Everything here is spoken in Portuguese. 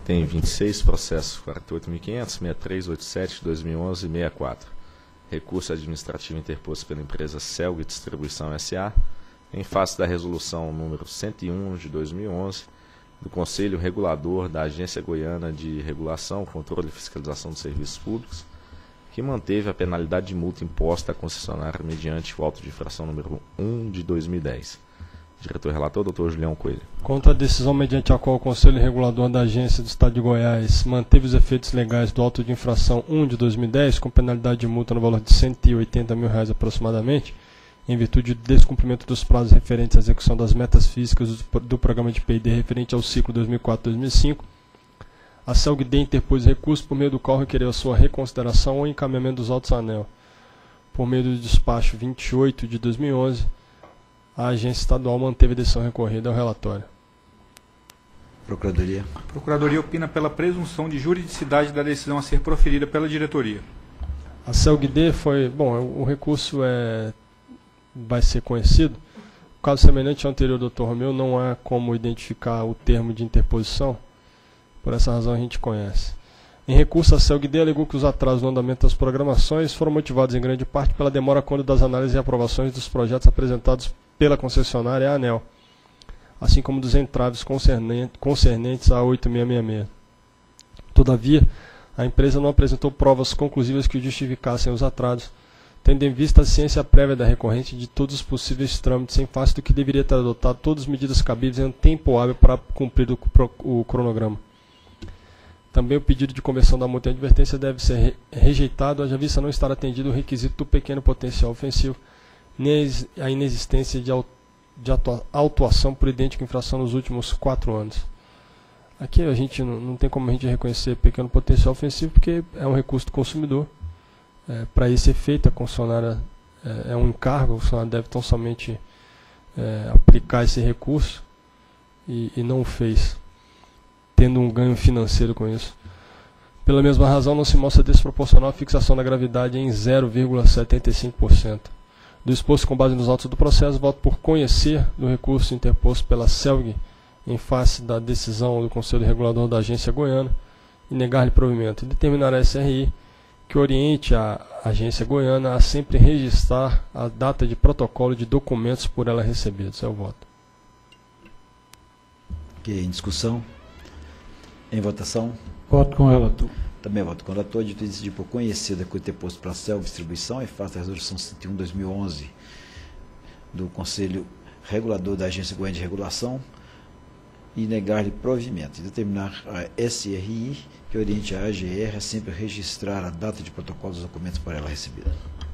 tem 26 processos, 48.500, 6387, 2011 e 64. Recurso administrativo interposto pela empresa Celg Distribuição S.A., em face da resolução número 101 de 2011, do Conselho Regulador da Agência Goiana de Regulação, Controle e Fiscalização dos Serviços Públicos, que manteve a penalidade de multa imposta à concessionária mediante o auto de infração número 1 de 2010. Diretor-relator, Dr. Julião Coelho. Contra a decisão mediante a qual o Conselho Regulador da Agência do Estado de Goiás manteve os efeitos legais do auto de infração 1 de 2010, com penalidade de multa no valor de R$ 180 mil aproximadamente, em virtude do descumprimento dos prazos referentes à execução das metas físicas do programa de P&D referente ao ciclo 2004-2005, a CELG-D interpôs recurso por meio do qual requereu a sua reconsideração ou encaminhamento dos autos anel. Por meio do despacho 28 de 2011, a agência estadual manteve a decisão recorrida ao relatório. Procuradoria. A Procuradoria opina pela presunção de juridicidade da decisão a ser proferida pela diretoria. A CELG-D foi... Bom, o recurso vai ser conhecido. O caso semelhante ao anterior, Dr. Romeu, não há como identificar o termo de interposição. Por essa razão a gente conhece. Em recurso, a CELG-D alegou que os atrasos no andamento das programações foram motivados em grande parte pela demora quando das análises e aprovações dos projetos apresentados pela concessionária ANEEL, assim como dos entraves concernentes a 8666. Todavia, a empresa não apresentou provas conclusivas que justificassem os atrasos, tendo em vista a ciência prévia da recorrente de todos os possíveis trâmites, em face do que deveria ter adotado todas as medidas cabíveis em um tempo hábil para cumprir o cronograma. Também o pedido de conversão da multa em advertência deve ser rejeitado, haja vista não estar atendido o requisito do pequeno potencial ofensivo, nem a inexistência de autuação por idêntica infração nos últimos 4 anos. Aqui a gente não tem como a gente reconhecer pequeno potencial ofensivo, porque é um recurso do consumidor. Para esse efeito, a concessionária é um encargo, a concessionária deve tão somente aplicar esse recurso e não o fez, tendo um ganho financeiro com isso. Pela mesma razão, não se mostra desproporcional a fixação da gravidade em 0,75%. Do exposto com base nos autos do processo, voto por conhecer do recurso interposto pela CELG em face da decisão do Conselho Regulador da Agência Goiana e negar-lhe provimento, e determinar a SRI que oriente a Agência Goiana a sempre registrar a data de protocolo de documentos por ela recebidos. É o voto. Ok, em discussão. Em votação. Voto com o relator. Também voto com o relator. Dito e decidir por conhecer da coisa interposto para a CELG Distribuição, em face da resolução 101/2011 do Conselho Regulador da Agência Goiana de Regulação e negar-lhe provimento. E determinar a SRI que oriente a AGR a sempre registrar a data de protocolo dos documentos por ela recebida.